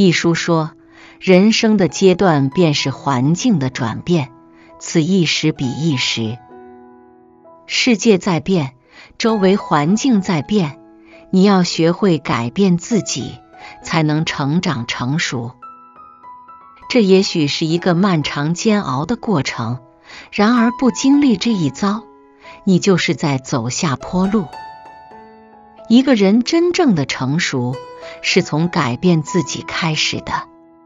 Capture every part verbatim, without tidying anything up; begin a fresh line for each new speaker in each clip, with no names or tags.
一书说，人生的阶段便是环境的转变，此一时彼一时。世界在变，周围环境在变，你要学会改变自己，才能成长成熟。这也许是一个漫长煎熬的过程，然而不经历这一遭，你就是在走下坡路。一个人真正的成熟，是从改变自己开始的。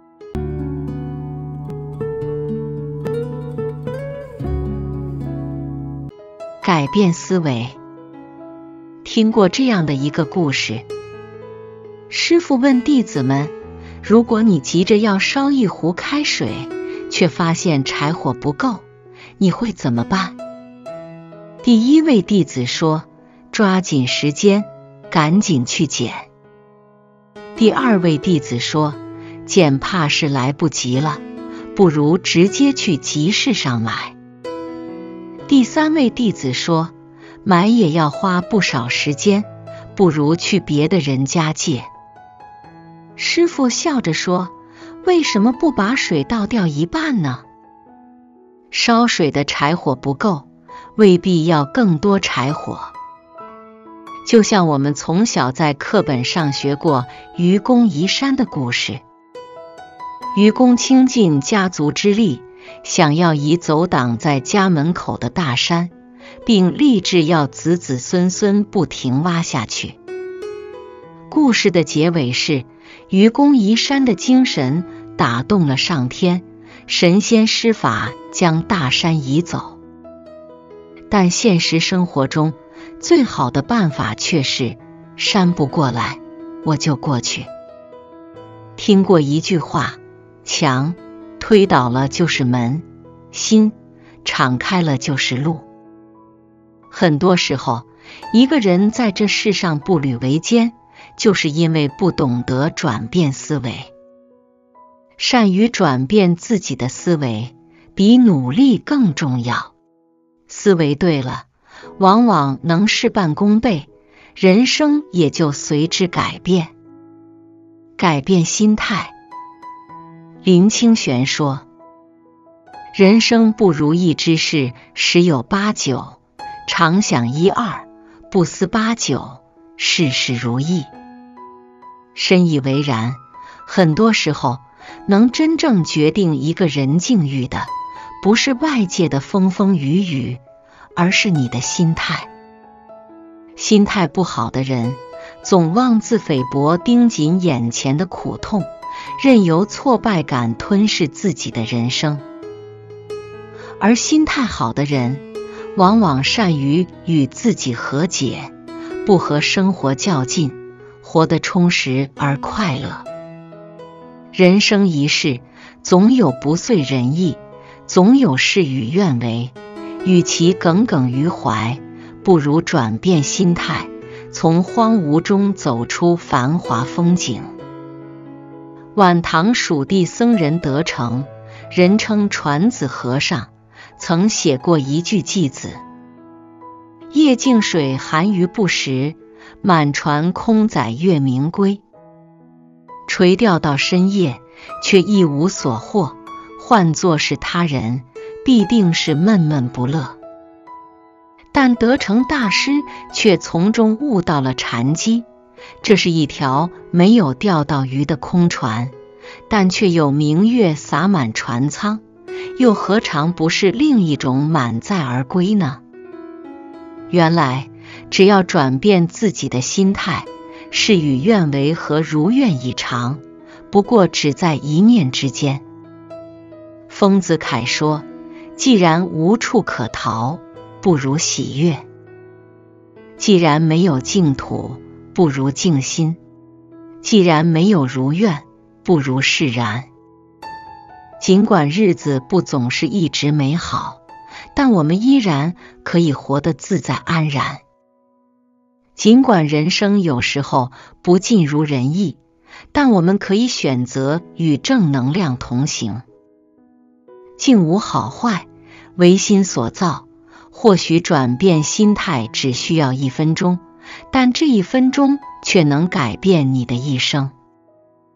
改变思维。听过这样的一个故事，师父问弟子们，如果你急着要烧一壶开水，却发现柴火不够，你会怎么办？第一位弟子说，抓紧时间，赶紧去捡。第二位弟子说，捡怕是来不及了，不如直接去集市上买。第三位弟子说，买也要花不少时间，不如去别的人家借。师父笑着说，为什么不把水倒掉一半呢？烧水的柴火不够，未必要更多柴火。就像我们从小在课本上学过愚公移山的故事。愚公倾尽家族之力，想要移走挡在家门口的大山，并立志要子子孙孙不停挖下去。故事的结尾是，愚公移山的精神打动了上天，神仙施法将大山移走。但现实生活中，最好的办法却是，山不过来，我就过去。听过一句话，墙推倒了就是门，心敞开了就是路。很多时候，一个人在这世上步履维艰，就是因为不懂得转变思维。善于转变自己的思维，比努力更重要。思维对了，往往能事半功倍，人生也就随之改变。改变心态。林清玄说，人生不如意之事十有八九，常想一二，不思八九，事事如意。深以为然，很多时候，能真正决定一个人境遇的，不是外界的风风雨雨，而是你的心态。心态不好的人，总妄自菲薄，盯紧眼前的苦痛，任由挫败感吞噬自己的人生。而心态好的人，往往善于与自己和解，不和生活较劲，活得充实而快乐。人生一世，总有不遂人意，总有事与愿违，与其耿耿于怀，不如转变心态，从荒芜中走出繁华风景。晚唐蜀地僧人德成，人称传子和尚，曾写过一句偈子：夜静水寒鱼不食，满船空载月明归。垂钓到深夜，却一无所获，换作是他人，必定是闷闷不乐。但德成大师却从中悟到了禅机，这是一条没有钓到鱼的空船，但却有明月洒满船舱，又何尝不是另一种满载而归呢？原来，只要转变自己的心态，事与愿违和如愿以偿，不过只在一念之间。丰子恺说，既然无处可逃，不如喜悦；既然没有净土，不如静心；既然没有如愿，不如释然。尽管日子不总是一直美好，但我们依然可以活得自在安然。尽管人生有时候不尽如人意，但我们可以选择与正能量同行。境无好坏，唯心所造。或许转变心态只需要一分钟，但这一分钟却能改变你的一生。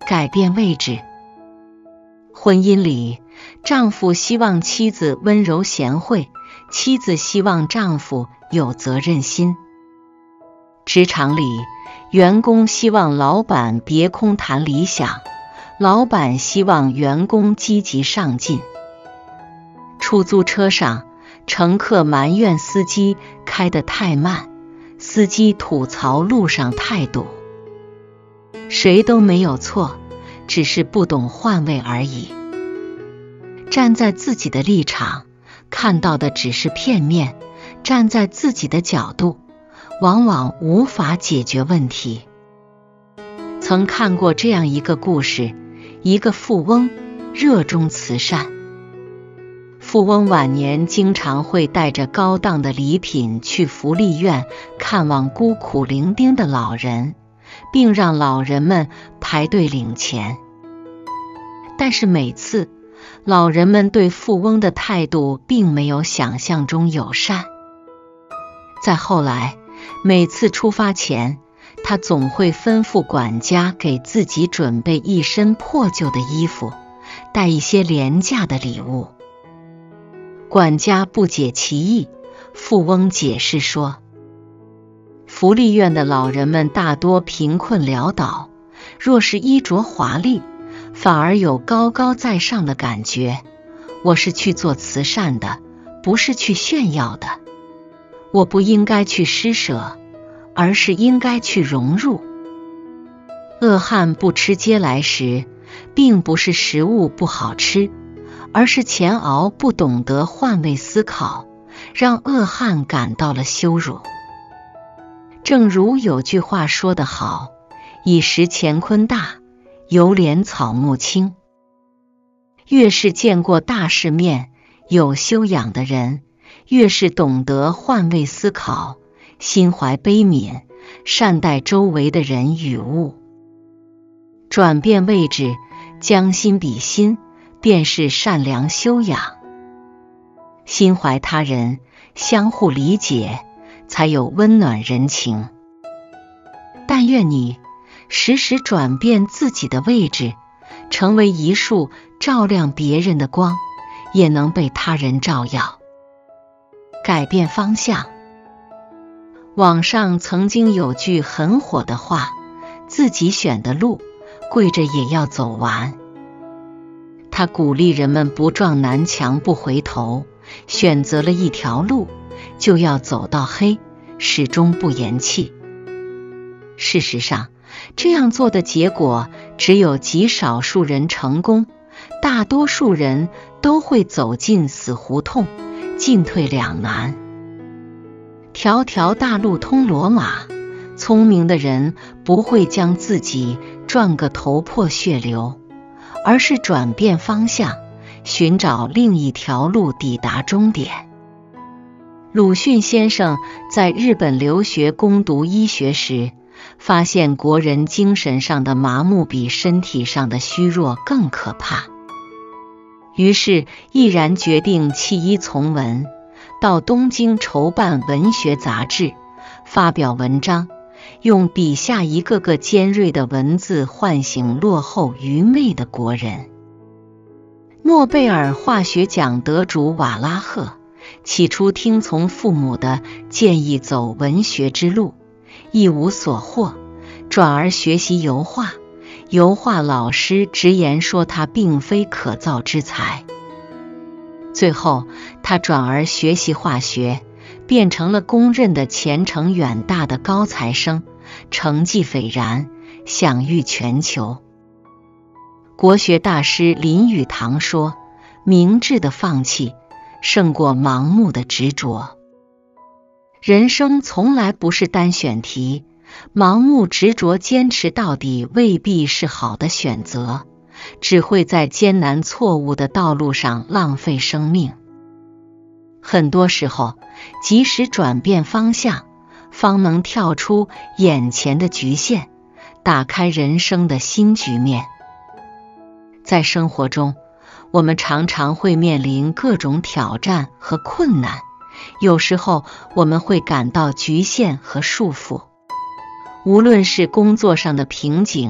改变位置。婚姻里，丈夫希望妻子温柔贤惠，妻子希望丈夫有责任心。职场里，员工希望老板别空谈理想，老板希望员工积极上进。出租车上，乘客埋怨司机开得太慢，司机吐槽路上太堵。谁都没有错，只是不懂换位而已。站在自己的立场，看到的只是片面，站在自己的角度，往往无法解决问题。曾看过这样一个故事，一个富翁热衷慈善。富翁晚年经常会带着高档的礼品去福利院看望孤苦伶仃的老人，并让老人们排队领钱。但是每次老人们对富翁的态度并没有想象中友善。再后来，每次出发前，他总会吩咐管家给自己准备一身破旧的衣服，带一些廉价的礼物。管家不解其意，富翁解释说，福利院的老人们大多贫困潦倒，若是衣着华丽，反而有高高在上的感觉。我是去做慈善的，不是去炫耀的。我不应该去施舍，而是应该去融入。恶汉不吃嗟来食，并不是食物不好吃，而是钱敖不懂得换位思考，让恶汉感到了羞辱。正如有句话说得好，以食乾坤大，犹怜草木青。越是见过大世面、有修养的人，越是懂得换位思考，心怀悲悯，善待周围的人与物。转变位置，将心比心，便是善良修养。心怀他人，相互理解，才有温暖人情。但愿你时时转变自己的位置，成为一束照亮别人的光，也能被他人照耀。改变方向。网上曾经有句很火的话，自己选的路，跪着也要走完。他鼓励人们不撞南墙不回头，选择了一条路，就要走到黑，始终不言弃。事实上，这样做的结果只有极少数人成功，大多数人都会走进死胡同，进退两难。条条大路通罗马，聪明的人不会将自己撞个头破血流，而是转变方向，寻找另一条路抵达终点。鲁迅先生在日本留学攻读医学时，发现国人精神上的麻木比身体上的虚弱更可怕，于是毅然决定弃医从文，到东京筹办文学杂志，发表文章，用笔下一个个尖锐的文字唤醒落后愚昧的国人。诺贝尔化学奖得主瓦拉赫起初听从父母的建议走文学之路，一无所获，转而学习油画。油画老师直言说他并非可造之才。最后他转而学习化学，变成了公认的前程远大的高材生，成绩斐然，享誉全球。国学大师林语堂说，明智的放弃胜过盲目的执着。人生从来不是单选题，盲目执着坚持到底未必是好的选择，只会在艰难错误的道路上浪费生命。很多时候，及时转变方向，方能跳出眼前的局限，打开人生的新局面。在生活中，我们常常会面临各种挑战和困难，有时候我们会感到局限和束缚。无论是工作上的瓶颈、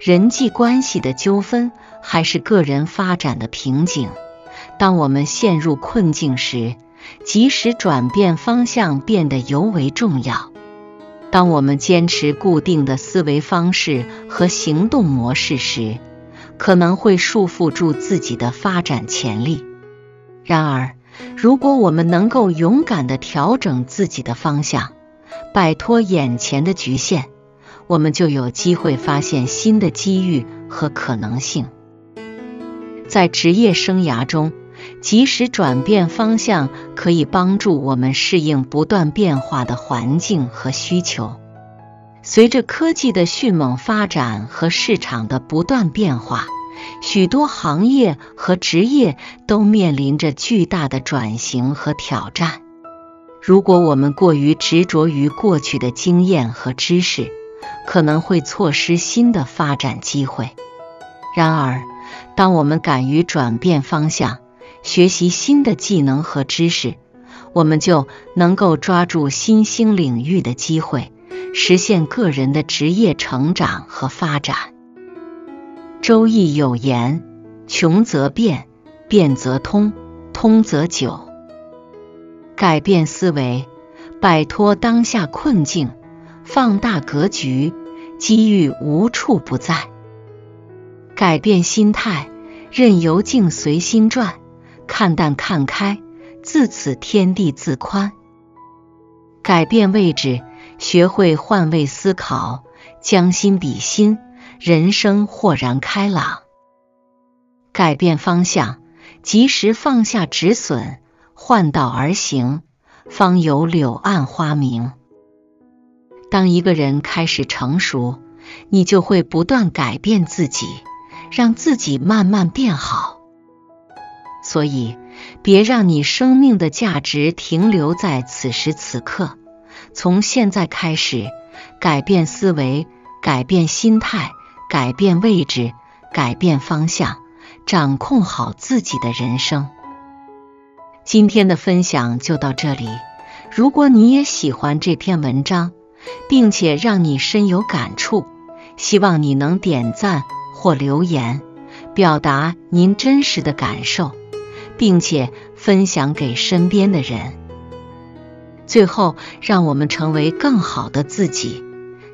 人际关系的纠纷，还是个人发展的瓶颈。当我们陷入困境时，及时转变方向变得尤为重要。当我们坚持固定的思维方式和行动模式时，可能会束缚住自己的发展潜力。然而，如果我们能够勇敢地调整自己的方向，摆脱眼前的局限，我们就有机会发现新的机遇和可能性。在职业生涯中，及时转变方向可以帮助我们适应不断变化的环境和需求。随着科技的迅猛发展和市场的不断变化，许多行业和职业都面临着巨大的转型和挑战。如果我们过于执着于过去的经验和知识，可能会错失新的发展机会。然而，当我们敢于转变方向，学习新的技能和知识，我们就能够抓住新兴领域的机会，实现个人的职业成长和发展。周易有言：穷则变，变则通，通则久。改变思维，摆脱当下困境，放大格局，机遇无处不在。改变心态，任由境随心转，看淡看开，自此天地自宽。改变位置，学会换位思考，将心比心，人生豁然开朗。改变方向，及时放下止损，换道而行，方有柳暗花明。当一个人开始成熟，你就会不断改变自己，让自己慢慢变好。所以，别让你生命的价值停留在此时此刻，从现在开始，改变思维，改变心态，改变位置，改变方向，掌控好自己的人生。今天的分享就到这里，如果你也喜欢这篇文章，并且让你深有感触，希望你能点赞或留言，表达您真实的感受，并且分享给身边的人。最后，让我们成为更好的自己。